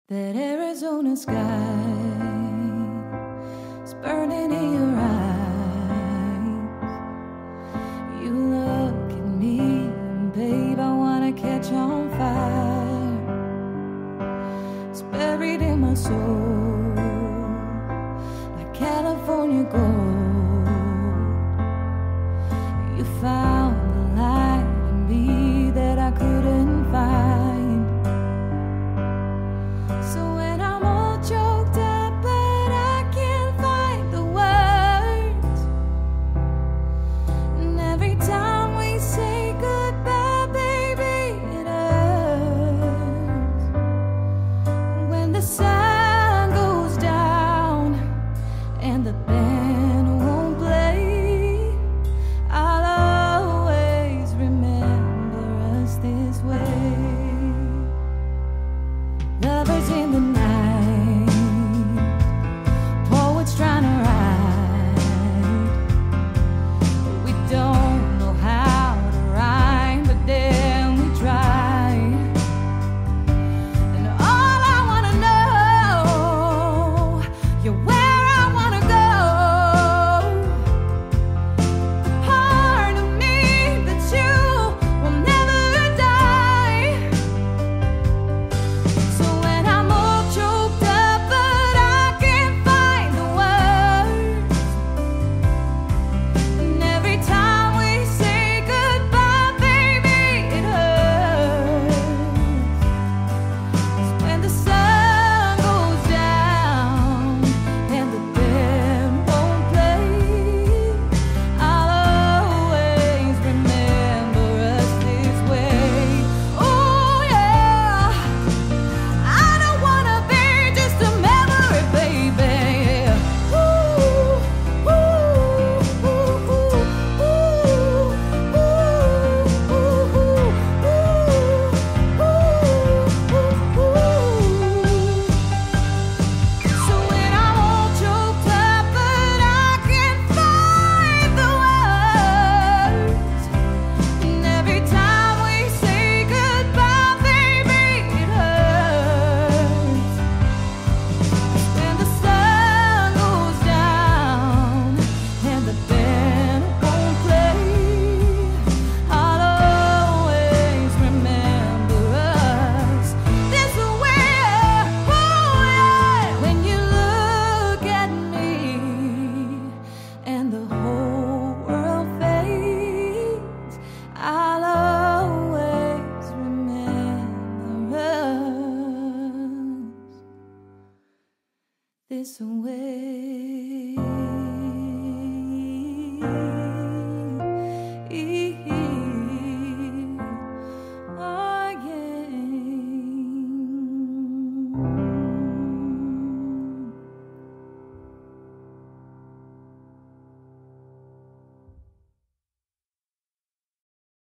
That Arizona sky is burning in your eyes. You look at me and babe, I wanna catch on fire. It's buried in my soul like California gold. You found the light in me that I couldn't find. Lovers in the night, poets trying to write, but we don't know how to rhyme, but then we try. And all I wanna know, you're where I wanna go. The part of me that you will never die. So this way.